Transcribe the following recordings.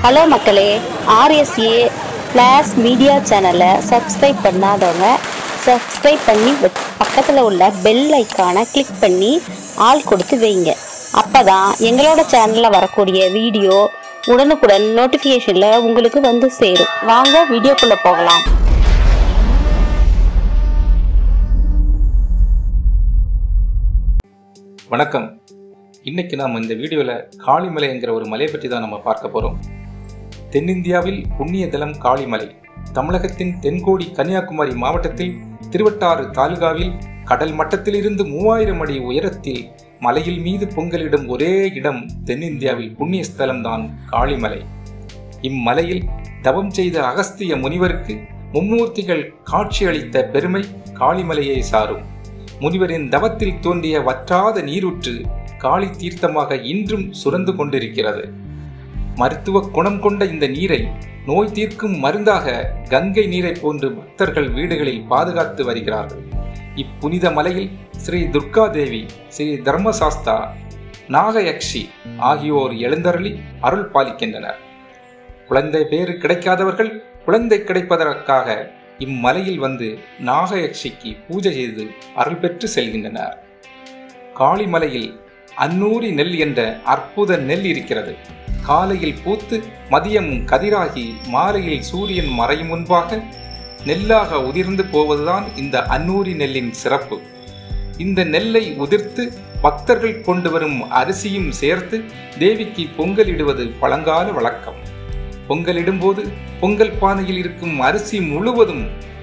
Hello மக்களே, RSA flash media சேனலை subscribe பண்ணாதவங்க சப்ஸ்கிரைப் பண்ணி பக்கத்தில் உள்ள பெல் ஐக்கானை கிளிக் பண்ணி ஆல் கொடுத்து வைங்க. அப்போ தான் எங்களோட சேனலில் வரக்கூடிய வீடியோ உடனுக்குடன் நோட்டிஃபிகேஷனில் உங்களுக்கு வந்து சேரும். வாங்க வீடியோக்குள்ளே போகலாம். வணக்கம். இன்னைக்கு நாம் இந்த வீடியோவில் காளிமலைங்கிற ஒரு மலையை பற்றி தான் நம்ம பார்க்க போகிறோம். தென்னிந்தியாவில் புண்ணிய தலம் காளிமலை. தமிழகத்தின் தென்கோடி கன்னியாகுமரி மாவட்டத்தில் திருவட்டாறு தாலுகாவில் கடல் மட்டத்திலிருந்து 3000 அடி உயரத்தில் மலையில் மீது பொங்கலிடும் ஒரே இடம் தென்னிந்தியாவில் புண்ணிய ஸ்தலம்தான் காளிமலை. இம்மலையில் தவம் செய்த அகஸ்திய முனிவருக்கு மும்மூர்த்திகள் காட்சியளித்த பெருமை காளிமலையை சாரும். முனிவரின் தவத்தில் தோன்றிய வற்றாத நீரூற்று காளி தீர்த்தமாக இன்றும் சுரந்து கொண்டிருக்கிறது. மருத்துவ குணம் கொண்ட இந்த நீரை நோய் தீர்க்கும் மருந்தாக கங்கை நீரை போன்று பக்தர்கள் வீடுகளில் பாதுகாத்து வருகிறார்கள். இப்புனித மலையில் ஸ்ரீ துர்கா தேவி, ஸ்ரீ தர்மசாஸ்தா, நாகயக்ஷி ஆகியோர் எழுந்தருளி அருள் பாலிக்கின்றனர். குழந்தை பேறு கிடைக்காதவர்கள் குழந்தை கிடைப்பதற்காக இம்மலையில் வந்து நாகயக்ஷிக்கு பூஜை செய்து அருள் பெற்று செல்கின்றனர். காளிமலையில் அன்னூரி நெல் என்ற அற்புத நெல் இருக்கிறது. காலையில் பூத்து மதியம் கதிராகி மாலையில் சூரியன் மறையும் முன்பாக நெல்லாக உதிர்ந்து போவதுதான் இந்த அன்னூரி நெல்லின் சிறப்பு. இந்த நெல்லை உதிர்த்து பக்தர்கள் கொண்டு வரும் அரிசியும் சேர்த்து தேவிக்கு பொங்கலிடுவது பழங்கால வழக்கம். பொங்கலிடும்போது பொங்கல் பானையில் இருக்கும் அரிசி முழுவதும்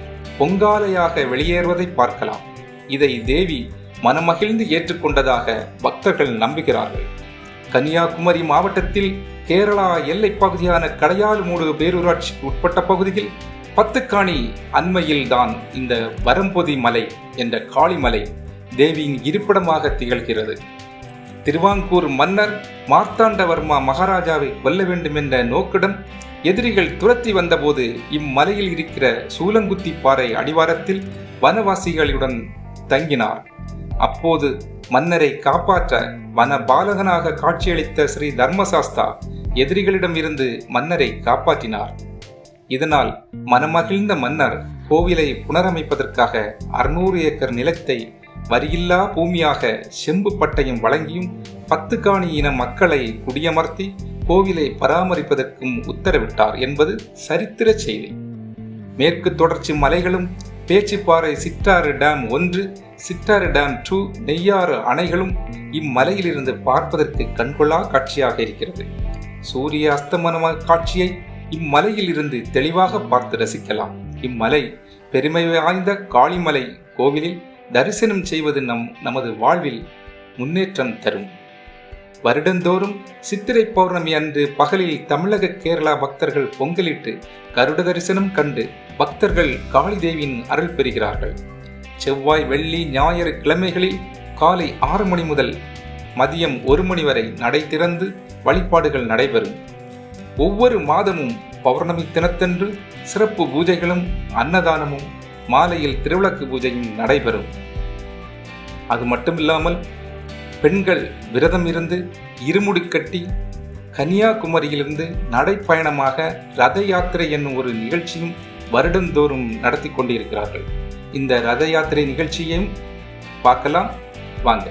பொங்காலையாக வெளியேறுவதை பார்க்கலாம். இதை தேவி மனமகிழ்ந்து ஏற்றுக்கொண்டதாக பக்தர்கள் நம்புகிறார்கள். கன்னியாகுமரி மாவட்டத்தில் கேரளா எல்லை பகுதியான கடையாலுமூடு பேரூராட்சிக்கு உட்பட்ட பகுதியில் பத்துக்காணி அண்மையில் தான் இந்த வரம்பொதி மலை என்ற காளிமலை தேவியின் இருப்பிடமாக திகழ்கிறது. திருவாங்கூர் மன்னர் மார்த்தாண்டவர்மா மகாராஜாவை கொல்ல வேண்டும் என்ற நோக்குடன் எதிரிகள் துரத்தி வந்தபோது இம்மலையில் இருக்கிற சூலங்குத்தி பாறை அடிவாரத்தில் வனவாசிகளுடன் தங்கினார். அப்போது மன்னரை காப்பாற்ற வன பாலகனாக காட்சியளித்த ஸ்ரீ தர்மசாஸ்தா எதிரிகளிடம் இருந்து மன்னரை காப்பாற்றினார். இதனால் மனமகிழ்ந்த மன்னர் கோவிலை புனரமைப்பதற்காக 600 ஏக்கர் நிலத்தை வரியில்லா பூமியாக செம்பு பட்டயம் வழங்கியும் 10 காணி இன மக்களை குடியமர்த்தி கோவிலை பராமரிப்பதற்கும் உத்தரவிட்டார் என்பது சரித்திர செய்தி. மேற்கு தொடர்ச்சி மலைகளும் பேச்சிப்பாறை சிற்றாறு டேம் 1, சிற்றாறு டேம் 2, நெய்யாறு அணைகளும் இம்மலையிலிருந்து பார்ப்பதற்கு கண்கொள்ளா காட்சியாக இருக்கிறது. சூரிய அஸ்தமன காட்சியை இம்மலையில் இருந்து தெளிவாக பார்த்து ரசிக்கலாம். இம்மலை பெருமை வாய்ந்த காளிமலை கோவிலில் தரிசனம் செய்வது நமது வாழ்வில் முன்னேற்றம் தரும். வருடந்தோறும் சித்திரை பௌர்ணமி அன்று பகலில் தமிழக கேரளா பக்தர்கள் பொங்கலிட்டு கருட தரிசனம் கண்டு பக்தர்கள் காளி தேவியின் அருள் பெறுகிறார்கள். செவ்வாய், வெள்ளி, ஞாயிறு கிழமைகளில் காலை 6 மணி முதல் மதியம் 1 மணி வரை நடை திறந்து வழிபாடுகள் நடைபெறும். ஒவ்வொரு மாதமும் பௌர்ணமி தினத்தன்று சிறப்பு பூஜைகளும் அன்னதானமும் மாலையில் திருவிளக்கு பூஜையும் நடைபெறும். அது மட்டுமில்லாமல் பெண்கள் விரதம் இருந்து இருமுடி கட்டி கன்னியாகுமரியிலிருந்து நடைப்பயணமாக ரத யாத்திரை என்னும் ஒரு நிகழ்ச்சியும் வருடந்தோறும் நடத்தி கொண்டிருக்கிறார்கள். இந்த ரத யாத்திரை நிகழ்ச்சியையும் பார்க்கலாம் வாங்க.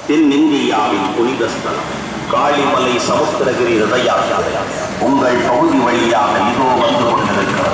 தென்னிந்தியாவின் புனித ஸ்தலம் காளிமலை சமுத்திரகிரி ரத யாத்திரை உங்கள் பகுதி வழியாக இதோ வந்து கொண்டிருக்கிறது.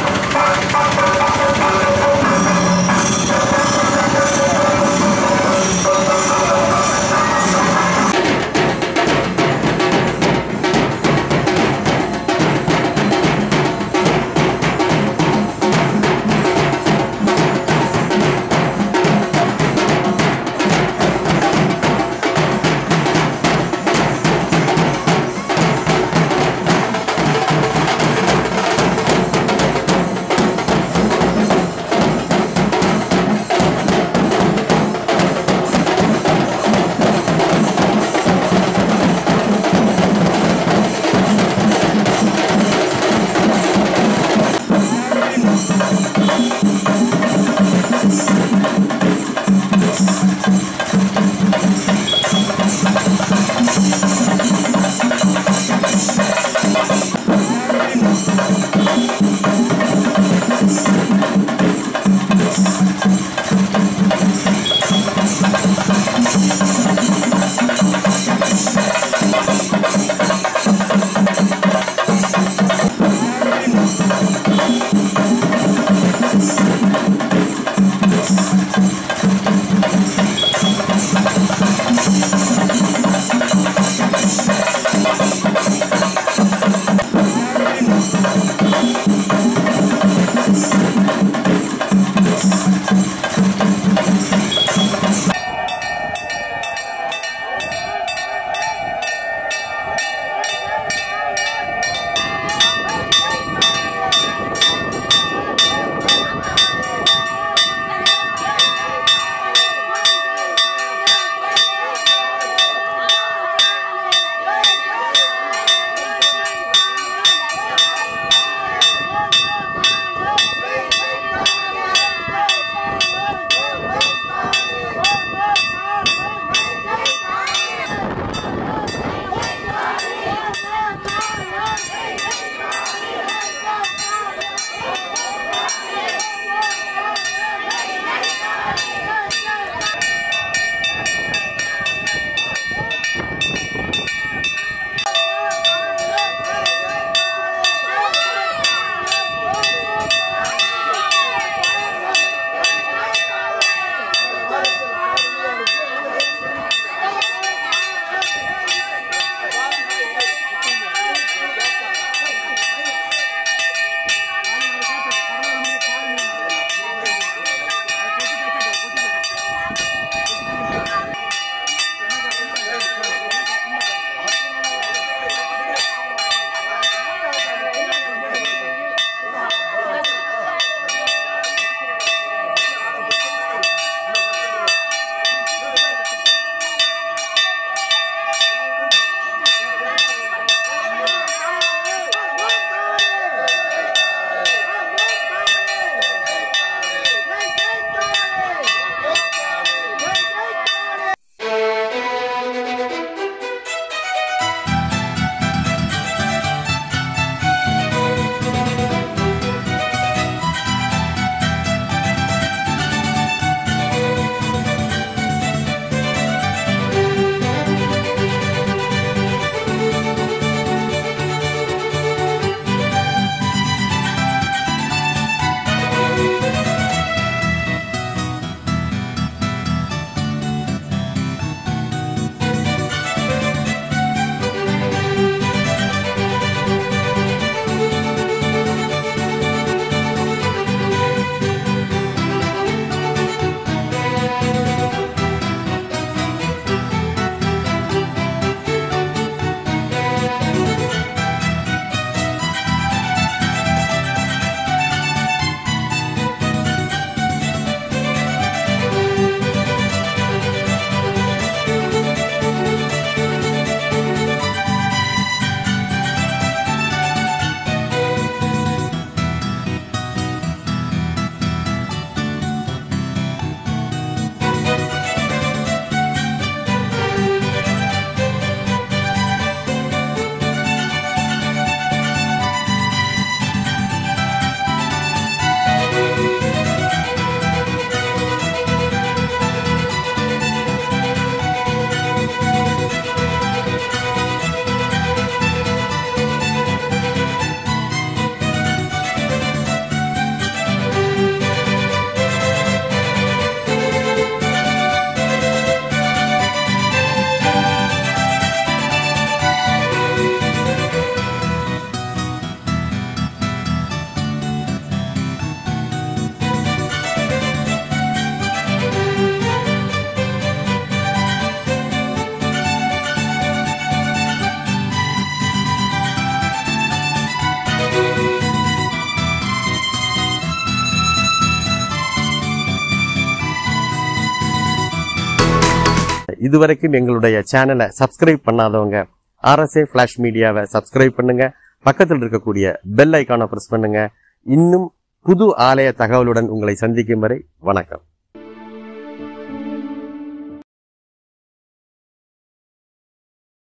இதுவரைக்கும் எங்களுடைய சேனலை சப்ஸ்கிரைப் பண்ணாதவங்க RSA ஃபிளாஷ் மீடியாவை சப்ஸ்கிரைப் பண்ணுங்க. பக்கத்தில் இருக்கக்கூடிய பெல் ஐக்கானை பிரஸ் பண்ணுங்க. இன்னும் புது ஆலய தகவலுடன் உங்களை சந்திக்கும் வரை வணக்கம்.